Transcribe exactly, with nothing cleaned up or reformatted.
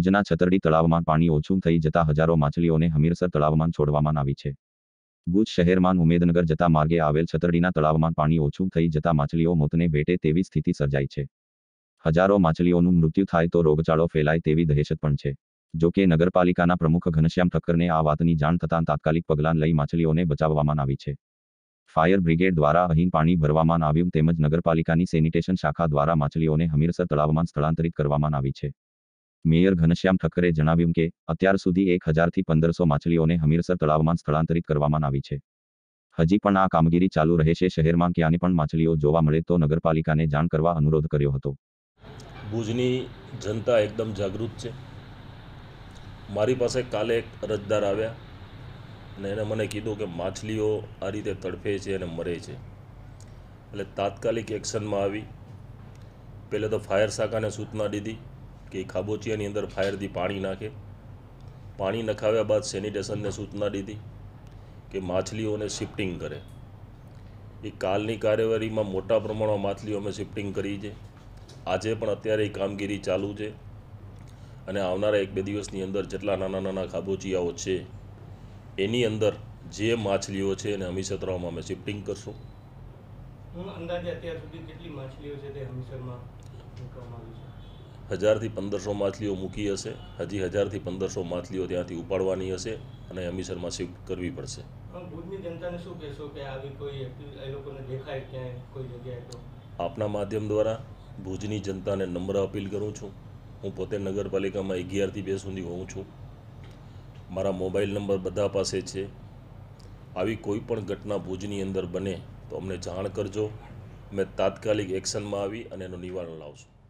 ભુજના છતરડી તળાવમાં પાણી ઓછું થઈ જતા હજારો માછલીઓને હમીરસર તળાવમાં છોડવામાં આવી છે. ભુજ શહેરમાં ઉમેદનગર જતા માર્ગે આવેલ છતરડીના તળાવમાં પાણી ઓછું થઈ જતા માછલીઓ મોતને ભેટે તેવી સ્થિતિ સર્જાઈ છે. હજારો માછલીઓનું મૃત્યુ થાય તો રોગચાળો ફેલાય તેવી દહેશત પણ છે. જો કે નગરપાલિકાના પ્રમુખ ઘનશ્યામ ઠક્કરને આ વાતની જાણ થતાં તાત્કાલિક પગલાં લઈ માછલીઓને બચાવવામાં આવી છે. ફાયર બ્રિગેડ દ્વારા અહીં પાણી ભરવામાં આવ્યું તેમજ નગરપાલિકાની સેનિટેશન શાખા દ્વારા માછલીઓને હમીરસર તળાવમાં સ્થળાંતરિત કરવામાં આવી છે. મેયર ઘનશ્યામ ઠક્કરે જણાવ્યું કે અત્યાર સુધી એક હજારથી પંદરસો માછલીઓને હમીરસર તળાવમાં સ્થળાંતરિત કરવામાં આવી છે. હજી પણ આ કામગીરી ચાલુ રહેશે. શહેરમાં ક્યાંય પણ માછલીઓ જોવા મળે તો નગરપાલિકાને જાણ કરવા અનુરોધ કર્યો હતો. ભુજની જનતા એકદમ જાગૃત છે. મારી પાસે કાલે એક અરજદાર આવ્યા અને એને મને કીધું કે માછલીઓ આ રીતે તડફે છે અને મરે છે. એટલે તાત્કાલિક એક્શનમાં આવી પહેલે તો ફાયર શાખાને સૂચના દીધી કે એ ખાબોચિયાની અંદર ફાયરથી પાણી નાખે. પાણી નખાવ્યા બાદ સેનિટેશનને સૂચના દીધી કે માછલીઓને શિફ્ટિંગ કરે. એ કાલની કાર્યવાહીમાં મોટા પ્રમાણમાં માછલીઓ અમે શિફ્ટિંગ કરી છે. આજે પણ અત્યારે એ કામગીરી ચાલુ છે અને આવનારા એક બે દિવસની અંદર જેટલા નાના નાના ખાબોચિયાઓ છે એની અંદર જે માછલીઓ છે એને હમીરસર તળાવમાં અમે શિફ્ટિંગ કરશું. અંદાજે અત્યાર સુધી કેટલી માછલીઓ છે તે હમીરસરમાં મૂકવામાં આવી છે? હજારથી પંદરસો માછલીઓ મૂકી હશે. હજી હજારથી પંદરસો માછલીઓ ત્યાંથી ઉપાડવાની હશે અને હમીરસરમાં શિફ્ટ કરવી પડશે. ભુજની જનતાને શું કહેશો કે આવી કોઈ એ લોકોને દેખાય ક્યાંય કોઈ જગ્યાએ તો? આપના માધ્યમ દ્વારા ભુજની જનતાને નમ્ર અપીલ કરું છું. હું પોતે નગરપાલિકામાં અગિયારથી બે સુધી હોઉં છું. મારા મોબાઈલ નંબર બધા પાસે છે. આવી કોઈ પણ ઘટના ભુજની અંદર બને તો અમને જાણ કરજો. મેં તાત્કાલિક એક્શનમાં આવી અને એનું નિવારણ લાવશું.